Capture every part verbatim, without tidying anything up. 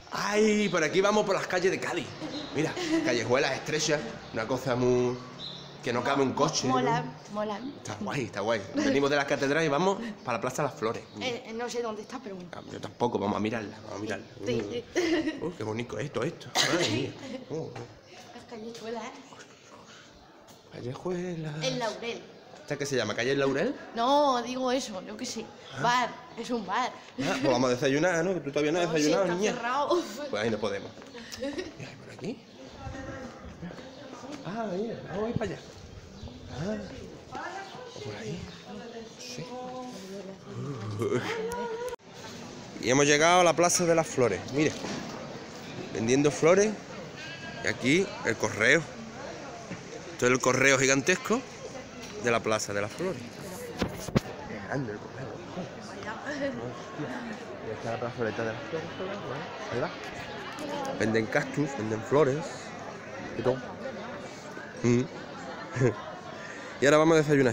¡Ay! Por aquí vamos por las calles de Cádiz. Mira, callejuelas estrechas, una cosa muy... que no cabe un coche. Mola, ¿no? mola. Está guay, está guay. Venimos de la catedral y vamos para la Plaza de las Flores. Eh, no sé dónde está, pero bueno. Ah, yo tampoco, vamos a mirarla, vamos a mirarla. Sí, sí. Uh, qué bonito esto, esto. Madre mía. Uh, Las callejuelas, ¿eh? callejuela. El Laurel. ¿Esta qué se llama? ¿Calle El Laurel? No, digo eso, yo qué sé. Bar, es un bar. Ah, pues vamos a desayunar, ¿no? Que tú todavía no has No, desayunado, sí, está niña. cerrado. Pues ahí no podemos. ¿Y ahí por aquí? Ah, mira, vamos a ir para allá. Ah, o por ahí. Sí. Y hemos llegado a la Plaza de las Flores. Mire, vendiendo flores. Y aquí el correo. Esto es el correo gigantesco de la Plaza de las Flores. Es grande el correo. Y está la plazoleta de las flores. Ahí va. Venden cactus, venden flores y todo. Mm. Y ahora vamos a desayunar.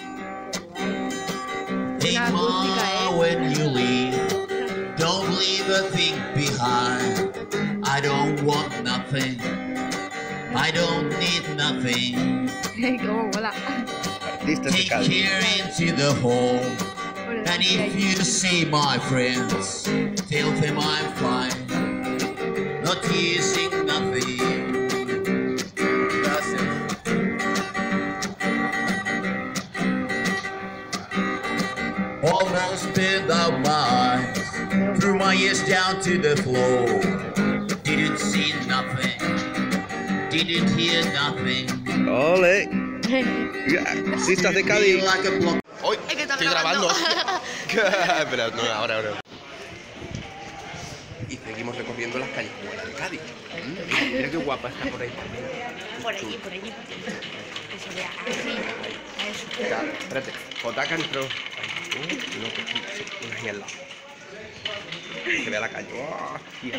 Hey Ma, when you leave, don't leave a thing behind. I don't want nothing. I don't need nothing. ¿Cómo mola? Artistas de Take Cádiz. care into the home. And if you see my friends, tell them I'm fine. Not using nothing. That's it. Almost been the mind. Threw my ears down to the floor. Didn't see nothing. Didn't hear nothing. ¡Ole! Artistas de Cádiz. Like a block. Hoy Es que está estoy grabando. grabando. Espera, no, ahora, ahora. Y seguimos recorriendo las calles de Cádiz. Mm, Mira qué guapa está por ahí también. Por allí, por allí. Que se vea así. Eso. Espera, espérate. Jotaca entró. Ahí. Uh, no, que sí, sí, una ahí al lado. Se vea la calle. Oh, hostia.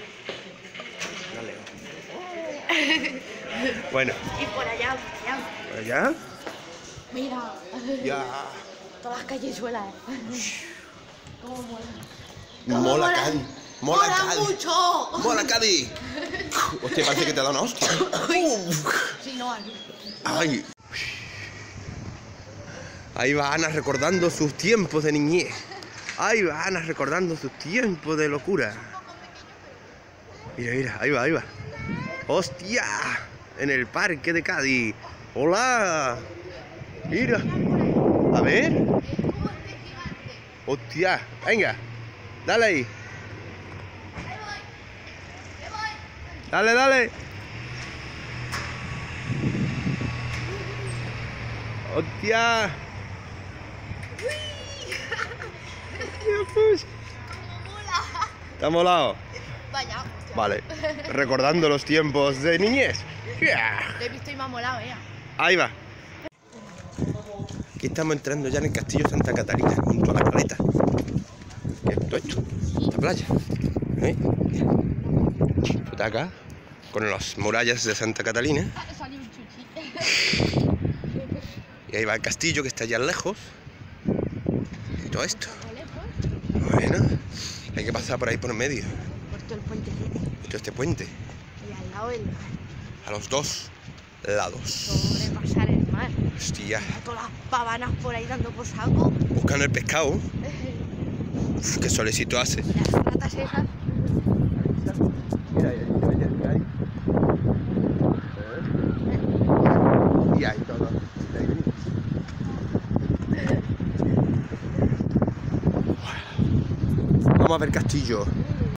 Dale. Bueno, Y por allá, por allá. ¿por allá? Mira. Ya. Todas las callejuelas, ¿eh? ¿Cómo mola? Mola mola? Cádiz. Mola ¡Mola Cádiz. mucho! ¡Mola Cádiz! Hostia, parece que te ha dado una hostia. Sí, no, así. Ay. Ahí va Ana recordando sus tiempos de niñez. Ahí va Ana recordando sus tiempos de locura. Mira, mira, ahí va, ahí va. ¡Hostia! En el parque de Cádiz. ¡Hola! Mira. A ver. ¡Hostia! Venga. Dale ahí. Dale, dale. ¡Hostia! ¿Te ha molado? Vaya. Vale. Recordando los tiempos de niñez. Yeah. Lo he visto y me ha molado, ¿eh? Ahí va. Aquí estamos entrando ya en el castillo Santa Catalina, junto a la caleta. ¿Qué es todo esto? Esta playa. ¿Eh? Está acá, con las murallas de Santa Catalina. Salió un chuchi. Y ahí va el castillo que está allá lejos. Y todo esto. Bueno, hay que pasar por ahí por medio. Por todo el puente. Esto este puente. Y al lado el mar. A los dos lados. Sobrepasar el mar. Hostia. A todas las pavanas por ahí dando por saco. Buscando el pescado. Uf, qué solecito hace. Las ratas esas. Mira, ahí, y ahí todo. Vamos a ver castillo.